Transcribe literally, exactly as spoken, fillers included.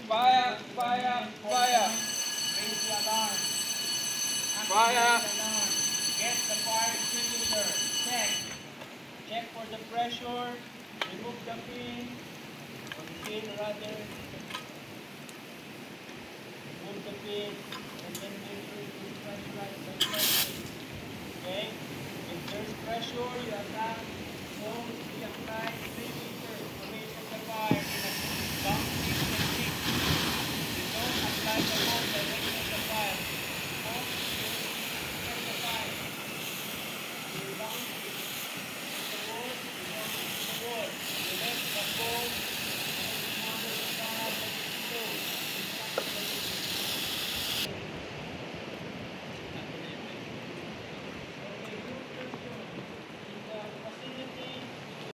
Fire, fire, fire. Raise the alarm. Fire. Activate the alarm. Get the fire extinguisher. Check. Check for the pressure. Remove the pin. Or the pin rather. Remove the pin. And then make sure it is pressurized by pressure. Okay? If there's pressure, you have to reapply